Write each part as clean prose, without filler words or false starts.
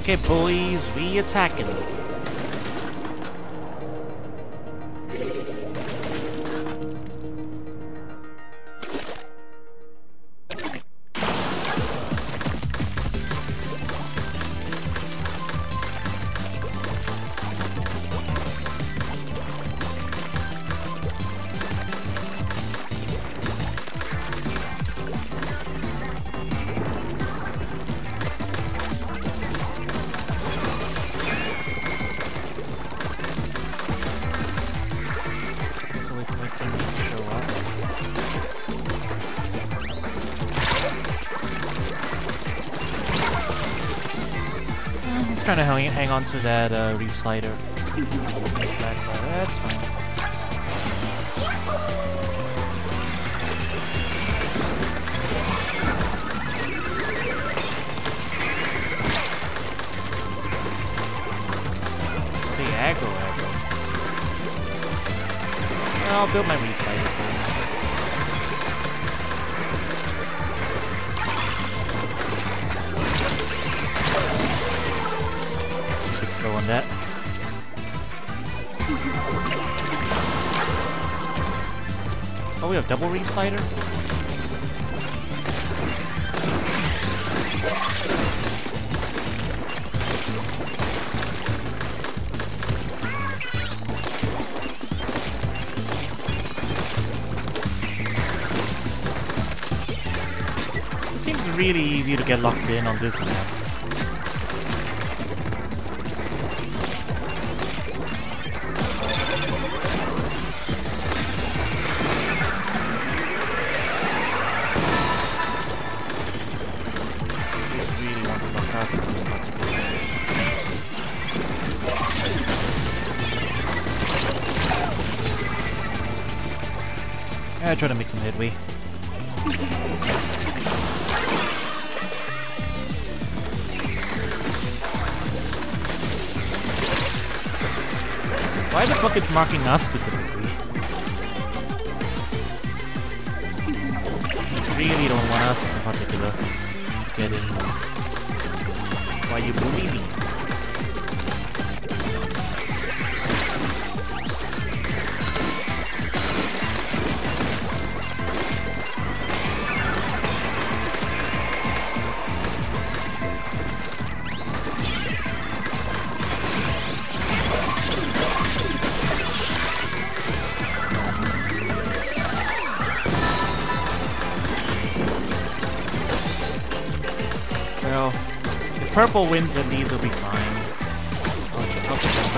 Okay, boys, we attacking. Trying to hang on to that reef slider. That's fine. The aggro. I'll build my reef slider first. On that. Oh, we have double reef slider? It seems really easy to get locked in on this map. I try to make some headway. Why the fuck it's marking us specifically? Really don't want us in particular to get in. Why you bully me? Well, if purple wins, then these will be fine. I'll take purple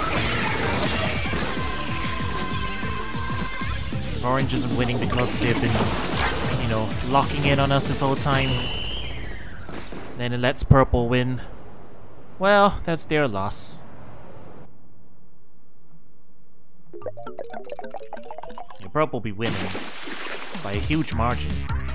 with orange isn't winning because they've been, you know, locking in on us this whole time. Then it lets purple win. Well, that's their loss. Yeah, purple will be winning by a huge margin.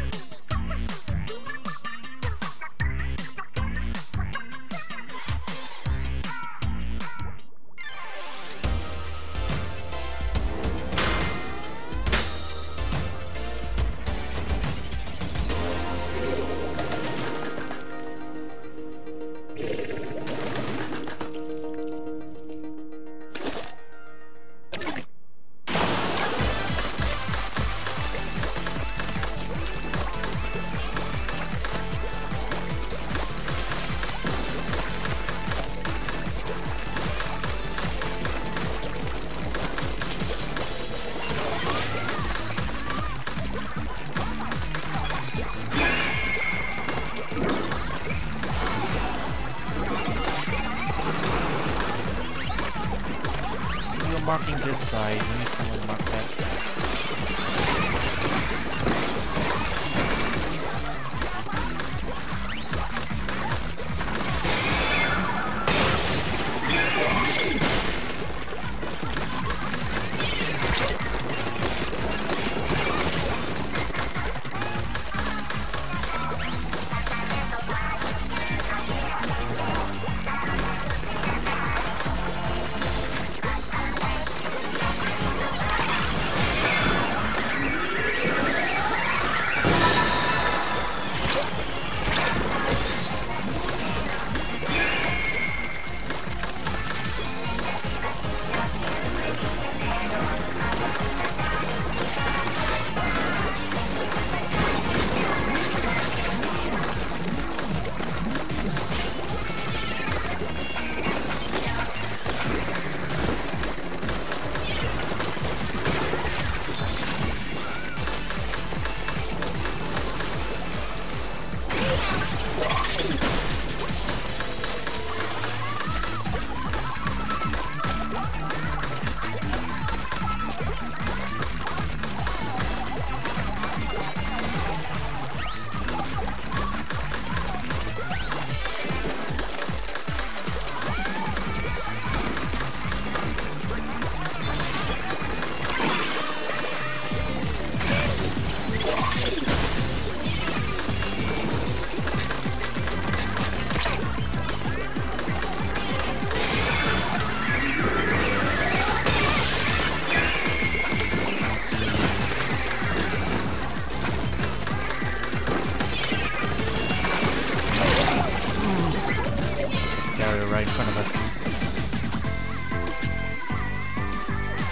Marking this side, we need someone to mark that side.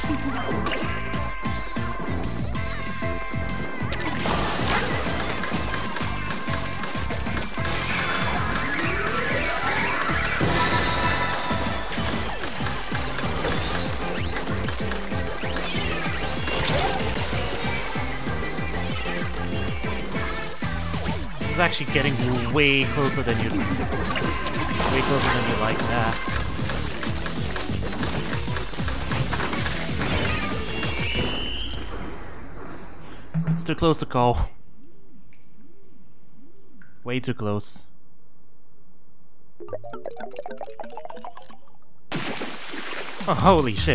This is actually getting way closer than you like that. It's too close to call. Way too close. Oh, holy shit.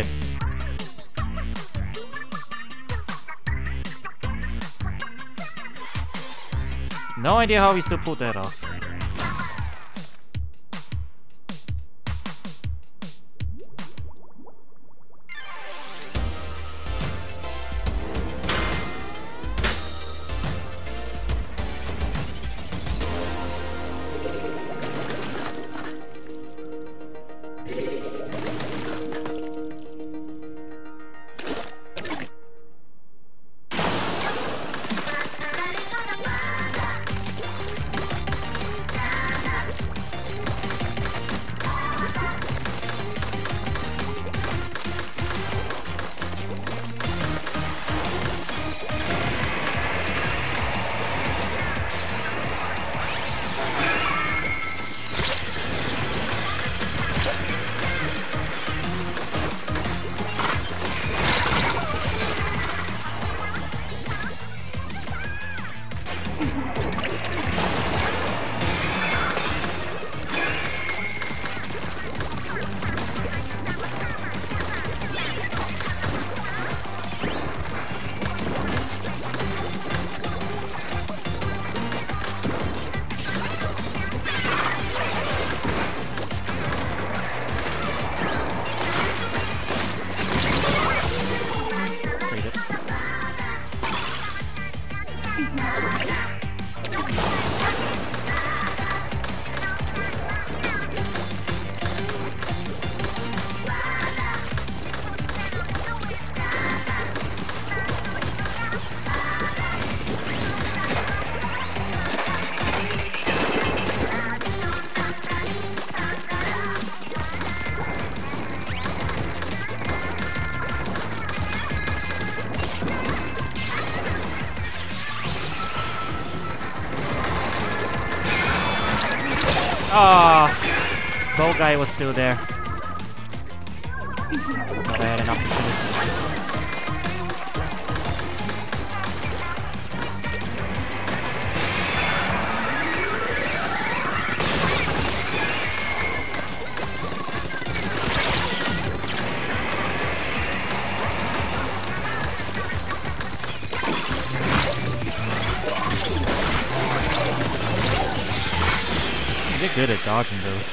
No idea how we still pulled that off. Ah, Bow Guy was still there. Thought I had an opportunity. You're good at dodging those.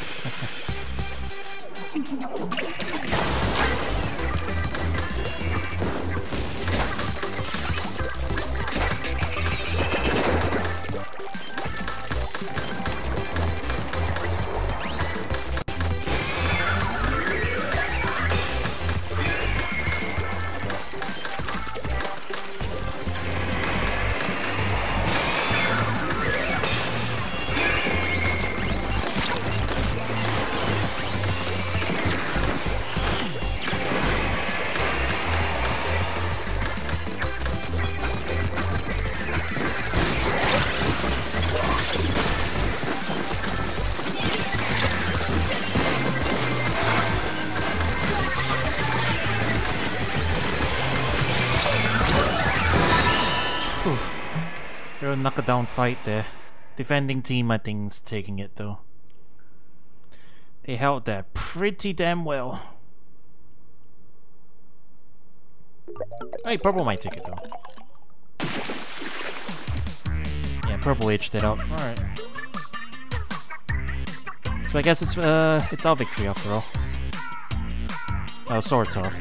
Real knock-down fight there. Defending team, I think, is taking it though. They held that pretty damn well. Hey, purple might take it though. Yeah, purple edged it out. Alright. So I guess it's our victory after all. Oh, sort of.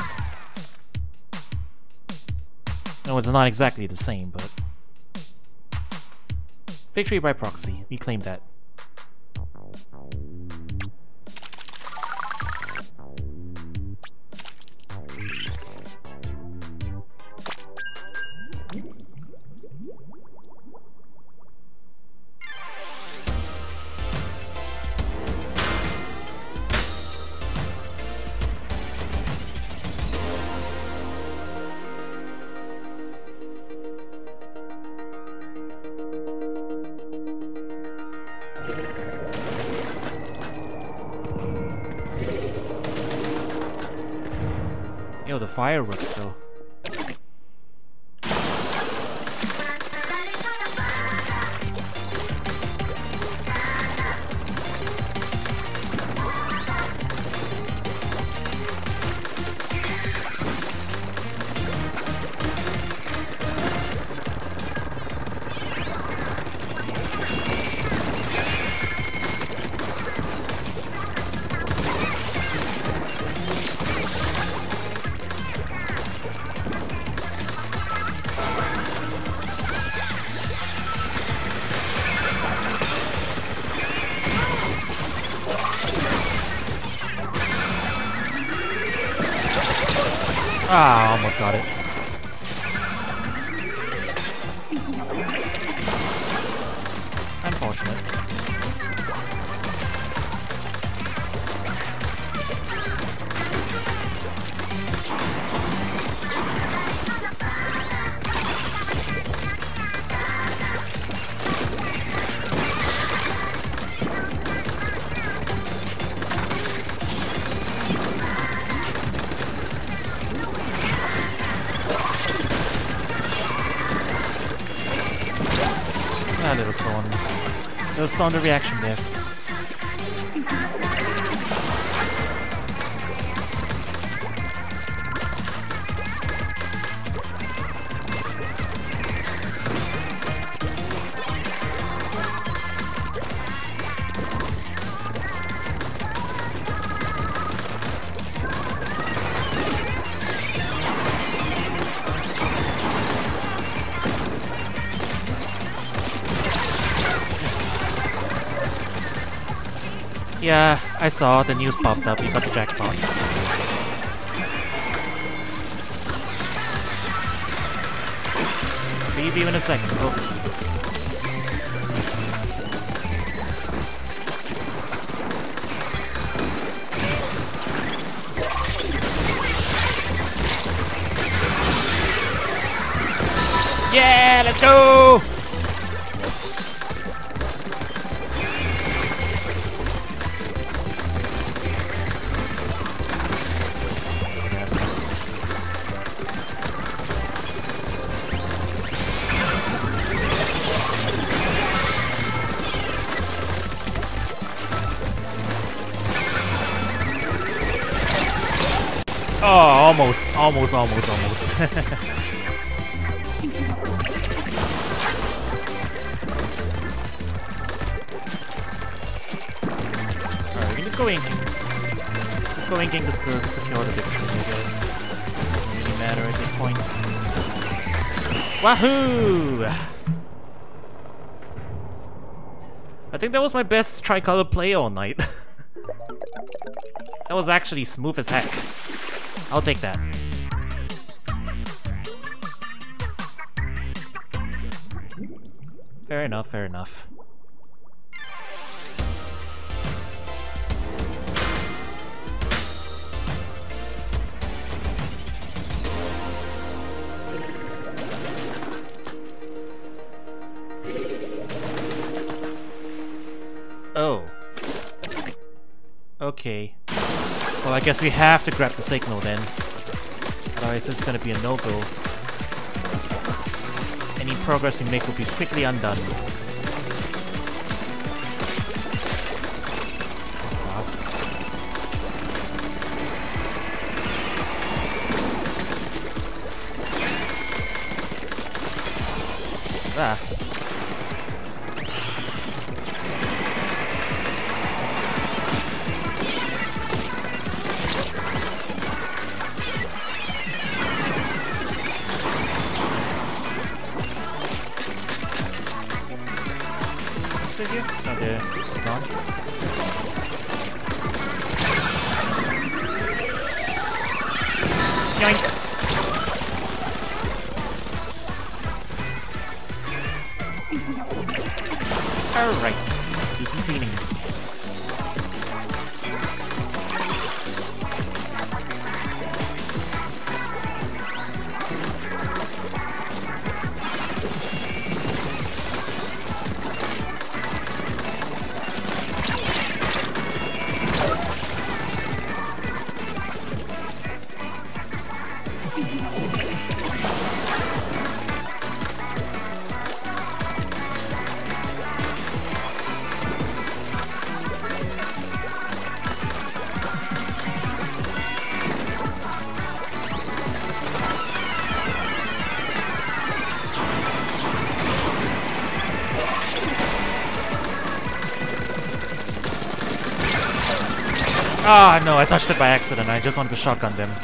No, it's not exactly the same, but... Victory by proxy. We claim that. the fireworks though. Ah, almost got it. Unfortunate. A little slow on, a little slow on the reaction there. Yeah, I saw the news popped up. You got the jackpot. Leave you in a second, folks. Yeah, let's go! Oh, almost. Alright, we can just go inking. Just go inking to secure the victory, I guess. Doesn't really matter at this point. Wahoo! I think that was my best tricolor play all night. That was actually smooth as heck. I'll take that. Fair enough, fair enough. Oh. Okay. Well, I guess we have to grab the signal then. Otherwise, this is gonna be a no-go. Any progress we make will be quickly undone. That's fast. Ah. Here? Oh, there. Gone. Yoink! Alright. Do some cleaning. Ah, no, I touched it by accident. I just wanted to shotgun them.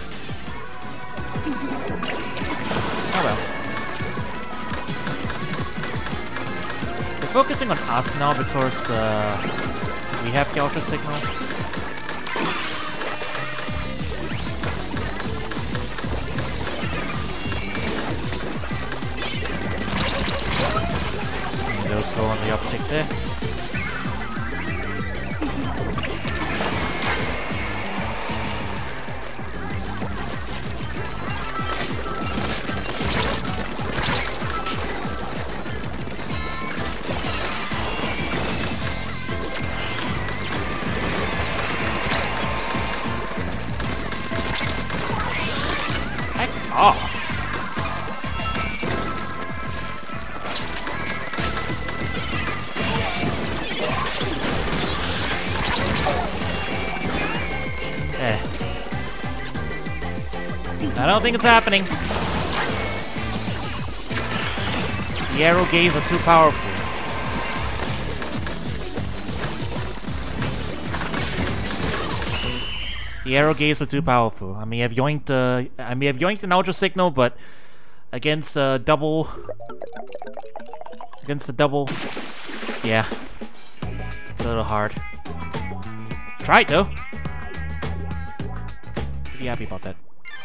Oh well. We're focusing on us now because we have the Ultra Signal. A little slow on the uptick there. I don't think it's happening. The arrow gaze are too powerful. The arrow gaze were too powerful. I may have yoinked an Ultra Signal, but against the double, yeah, it's a little hard. Tried though. Pretty happy about that.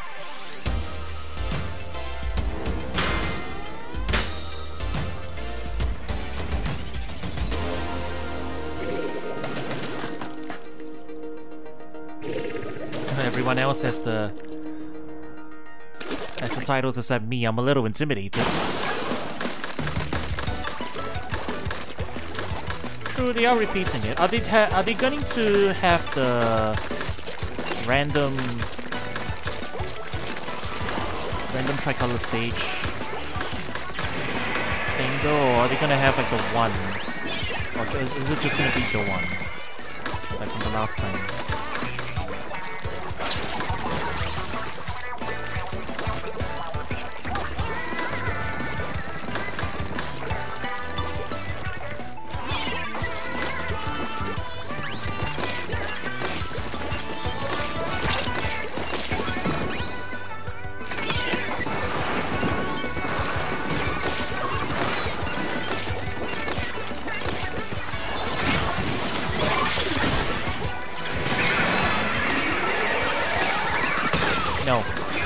Everyone else has the titles except me. I'm a little intimidated. True, they are repeating it. Are they going to have the random tricolor stage thing though, or are they gonna have like the one? Or is it just gonna be the one? Like from the last time? No.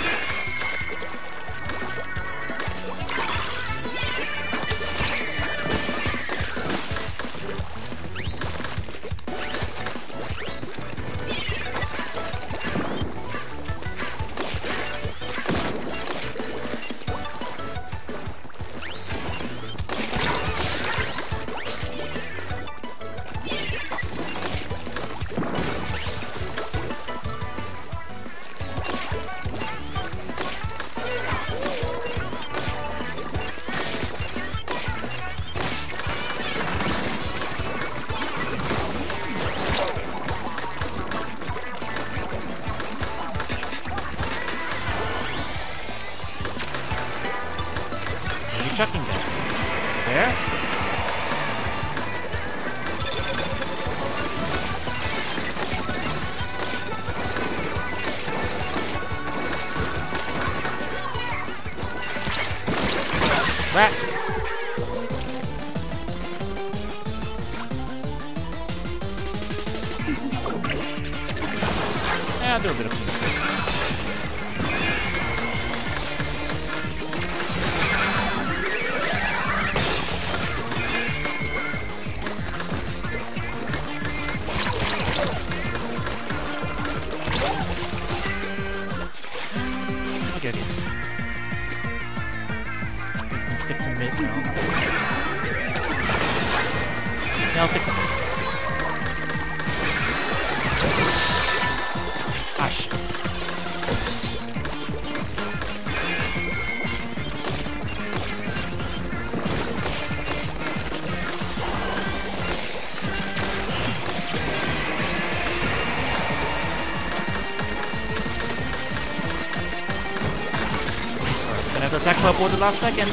Chucking that. There. Back. I'll do a bit of cleanup. Stick to mid now. Yeah, I'll stick to mid. Ah, shit. have to attack purple at the last second.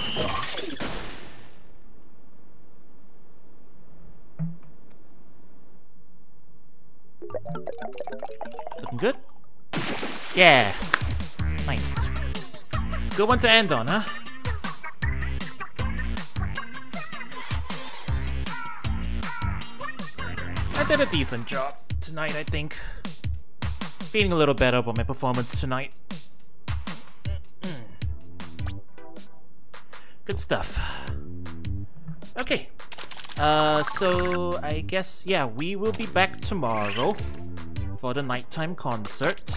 Looking good? Yeah. Nice. Good one to end on, huh? I did a decent job tonight, I think. Feeling a little better about my performance tonight. Good stuff. Okay. So I guess, yeah, we will be back tomorrow for the nighttime concert.